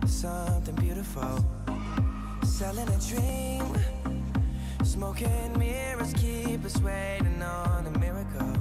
something beautiful. Selling a dream. Smoke and mirrors keep us waiting on a miracle.